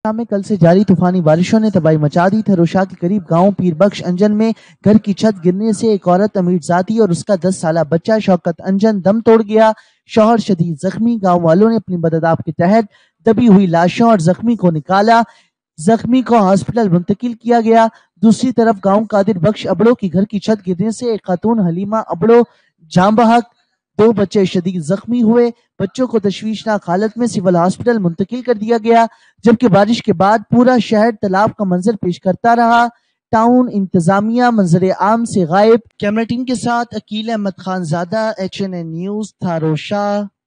में कल से जारी तूफानी बारिशों ने तबाही मचा दी। थरोशाह के करीब गांव पीरबख्श अंजन में घर की छत गिरने से एक औरत अमीर जाती और उसका 10 साला बच्चा शौकत अंजन दम तोड़ गया। शौहर शदीद जख्मी। गांव वालों ने अपनी मदद के तहत दबी हुई लाशों और जख्मी को निकाला। जख्मी को हॉस्पिटल मुंतकिल किया गया। दूसरी तरफ गांव कादिर बख्श अबड़ो की घर की छत गिरने से एक खातून हलीमा अबड़ो जाम बहक, 2 बच्चे शदीद जख्मी हुए। बच्चों को तशवीशनाक हालत में सिविल हॉस्पिटल मुंतकिल कर दिया गया, जबकि बारिश के बाद पूरा शहर तालाब का मंजर पेश करता रहा। टाउन इंतजामिया मंजर आम से गायब। कैमरा टीम के साथ अकील अहमद खानजादा, HNN न्यूज, थारोशाह।